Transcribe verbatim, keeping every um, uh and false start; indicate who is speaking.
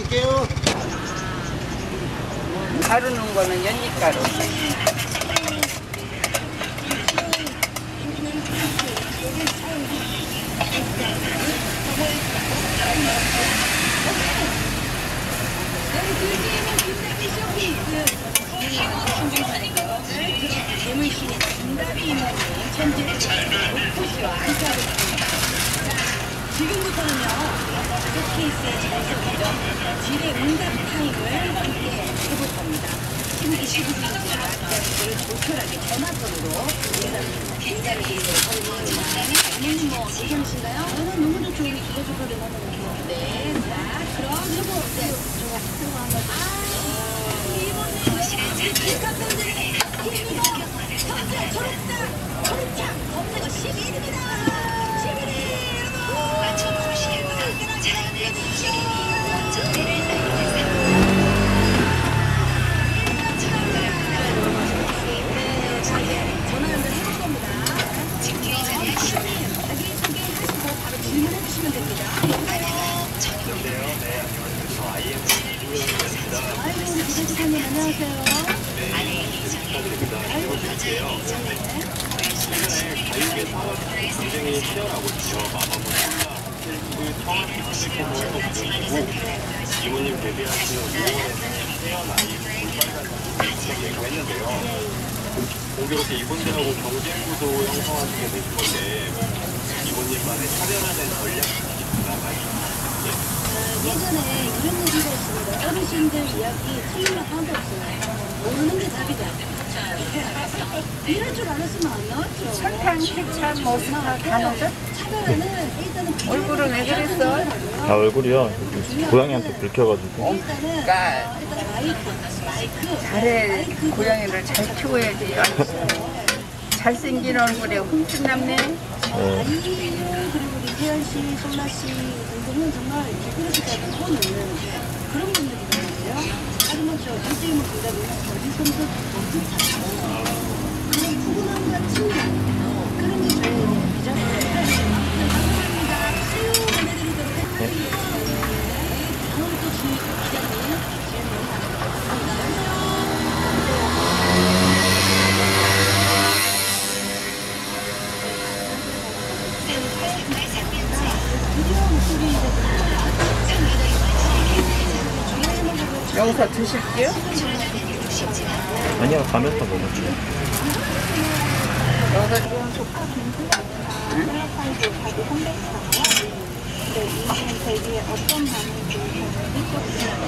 Speaker 1: 드릴게요.
Speaker 2: 가루 넣은 거는 연잎가루.
Speaker 3: 지금부터는요, 쇼케이스에 잘 섞이죠. 질의 응답 타임을 함께 해볼 겁니다. 지금 이 시국이니까 이거를 조촐하게 전화선으로 굉장히 어머님 뭐 괜찮으신가요? 저는 너무 좋죠. 우리 기가 조카를 먹는 네, 자, 그럼 여보, 네, 저거 들어가 한번. 아, 이번에 백화점들의 힘이고 현재 초록장, 초록장 검색어 십일 위입니다. 십일 위. 맞춤 시간보다 자연의 시간이 전대를 전화 연결해볼 겁니다. 직계의 자리에 자기소개 하시고 바로 질문해 주시면 됩니다.
Speaker 4: 안녕하세요. 네, 안녕하세요. 저 아이엠씨 이우영입니다.
Speaker 3: 아이고, 우리 기자지사님 안녕하세요.
Speaker 4: 네, 축하드립니다. 질문드릴게요. 최근에 가요계 상황이 굉장히 치열하거든요. 마마무리가 그 청와대 뮤지컬도 그리고 이모님 데뷔하시는 오월에는 태연 아이 불발간 얘기가 했는데요. 공교롭게 이분들하고 경쟁구도 형성하시게 되신 건데 이모님만의 차별화된 전략이 나가
Speaker 3: 예전에 이런 얘기가 있습니다. 어르신들 이야기 틀리면 하나도 없어요. 모르는 게 답이다. 이럴 줄 알았으면 안 나왔죠.
Speaker 2: 설탕, 케찹, 뭐 다 넣었어?
Speaker 3: 차별화는 일단은
Speaker 2: 얼굴은 왜 그랬어?
Speaker 5: 아 얼굴이요? 고양이한테 긁혀가지고.
Speaker 3: 일단은
Speaker 2: 그러니까
Speaker 3: 일단 마이크, 마이크.
Speaker 2: 잘해. 고양이를 잘 키워야지. 잘생긴 얼굴에 흠집 남네.
Speaker 3: 아이유 그리고 우리 태연 씨, 솔라 씨 등등은 정말 기쁘시까지 보는 그런 분들이거든요. 하지만 저 일제임을 보다 보면 어디선도 엄청 잘하고 그런 푸근함과 친밀함 그런 게 저희 비자분들 감사합니다. 수요 보내드리도록 할게요. 오늘 또 주의 기자님 질문 감사합니다.
Speaker 2: 여기서 드실게요.
Speaker 5: 아니요, 가면서 먹었죠.
Speaker 2: 여기서
Speaker 3: 네, 이분 대기에 어떤 반응이 좋을지